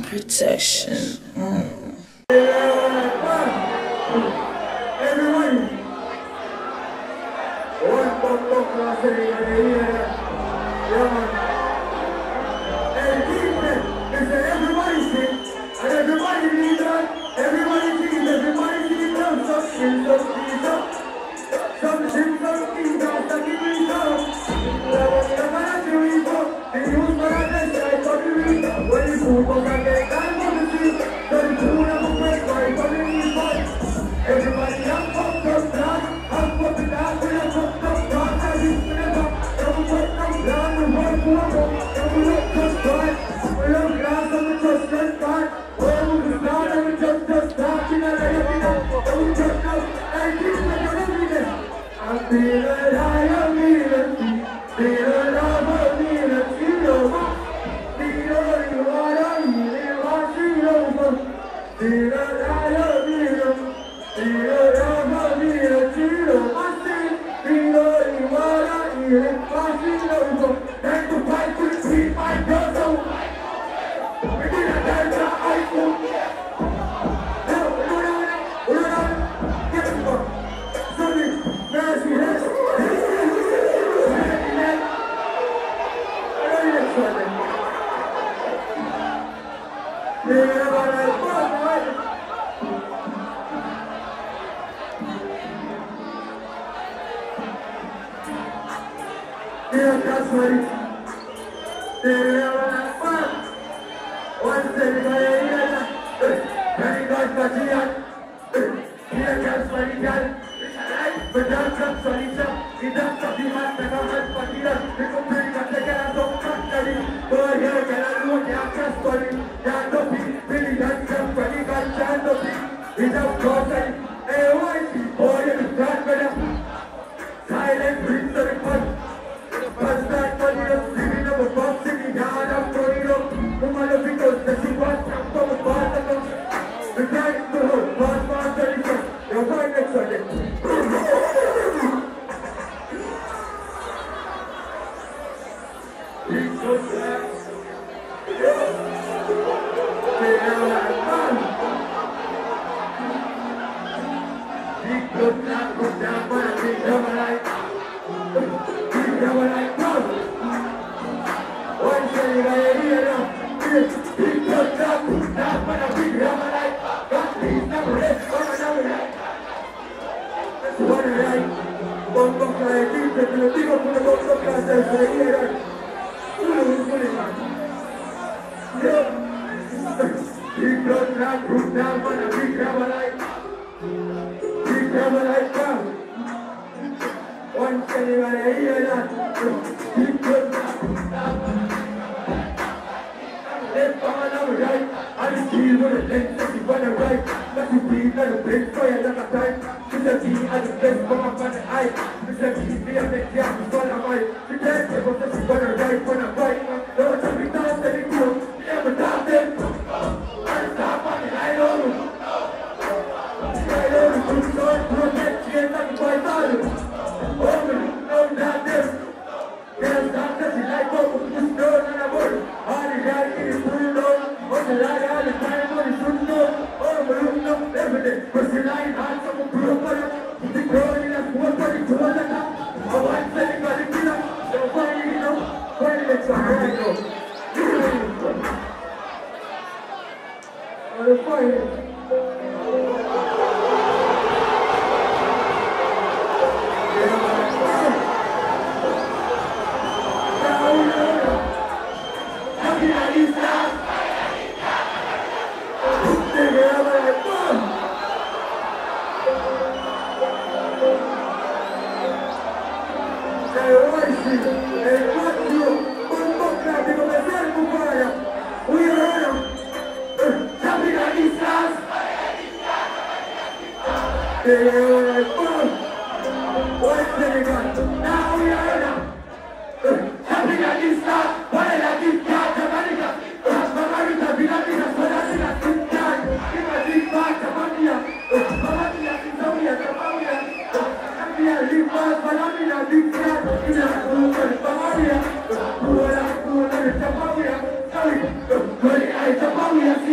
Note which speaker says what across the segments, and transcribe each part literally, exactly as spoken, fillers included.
Speaker 1: protection. Mm.
Speaker 2: Good, I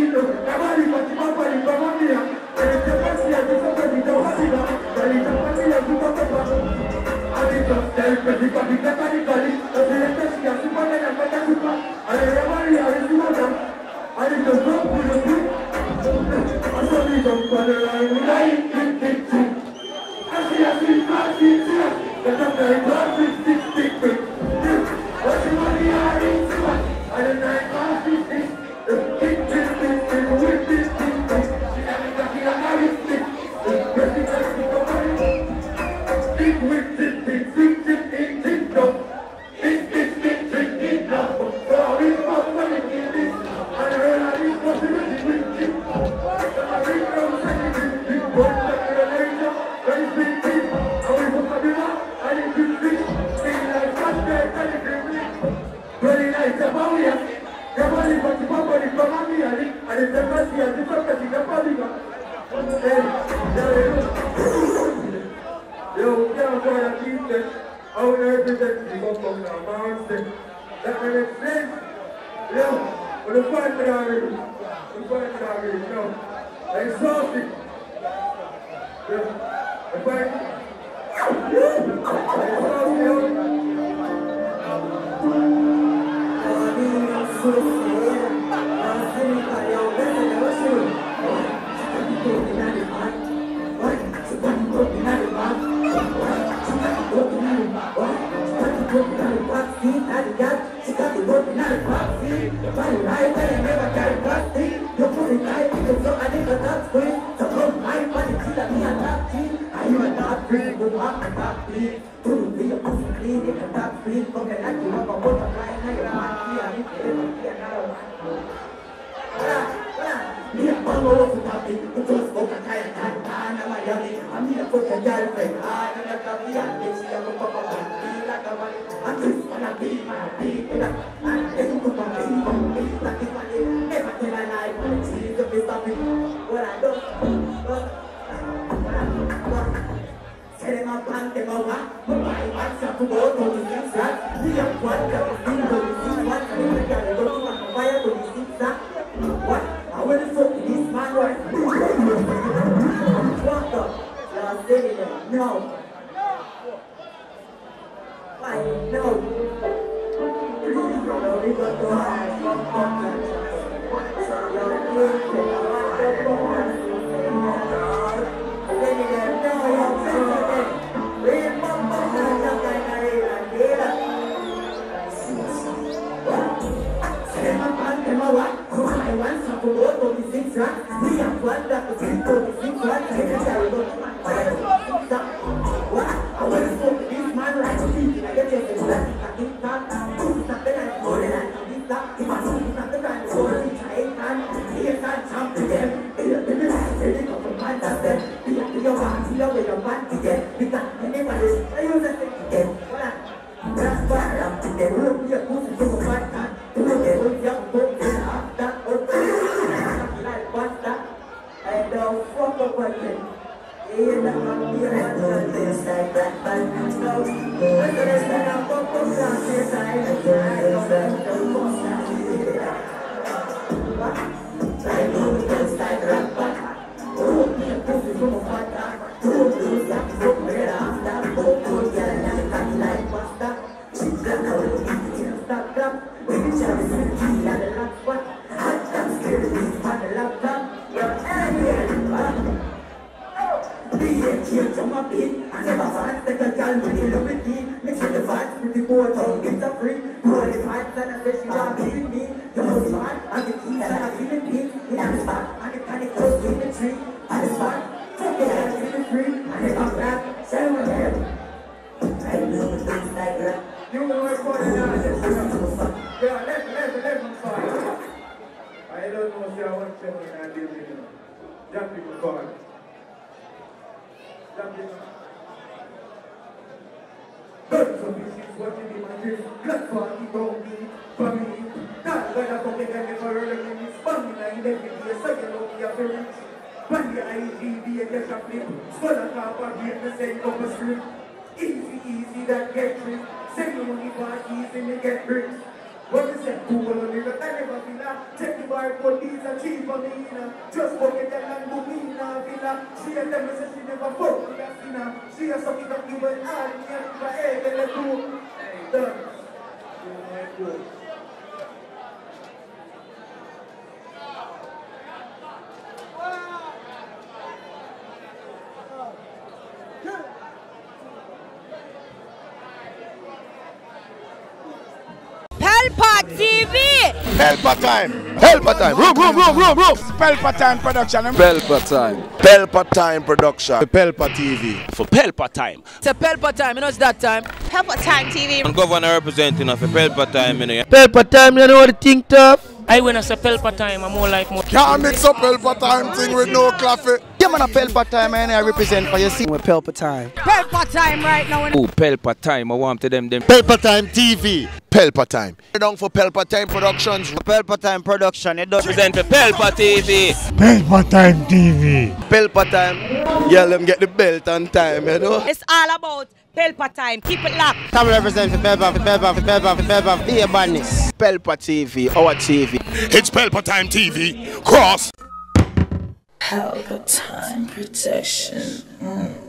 Speaker 2: Just forget that Lamborghini, villa. She and them say she never fuck with that Pelpa T V!
Speaker 3: Pelpa time! Pelpa time! Room, room, room, room, room!
Speaker 4: Pelpa Time Production.
Speaker 5: Pelpa Time.
Speaker 3: Pelpa time production. Pelpa T V.
Speaker 6: For Pelpa Time.
Speaker 2: It's a Pelpa Time, you know it's that time.
Speaker 7: Pelpa Time T V.
Speaker 6: I'm governor representing of Pelpa Time, you know.
Speaker 5: Pelpa Time, you know what I think tough?
Speaker 8: I when I say Pelpa Time, I'm more like more.
Speaker 3: Can't mix up Pelpa time thing with no coffee.
Speaker 5: Yeah, man, a Pelpa Time, and I represent for you. See, we're Pelpa Time.
Speaker 2: Pelpa Time right now.
Speaker 5: Oh, Pelpa Time, I want to them them.
Speaker 3: Pelpa time T V. Pelpa time. Down for Pelpa time productions.
Speaker 5: Pelpa Time production, it does
Speaker 6: Represent for Pelpa T V.
Speaker 4: Pelpa Time T V.
Speaker 3: Pelpa time. Yeah, let them get the belt on time, you know.
Speaker 2: It's all about Pelpa Time. Keep it locked.
Speaker 5: Come represent for Pelpa, for Pelpa, for Pelpa, for Pelpa, here, badness. Pelpa T V, our T V.
Speaker 3: It's Pelpa time T V. Cross.
Speaker 1: Pelpa Time Production. Mm.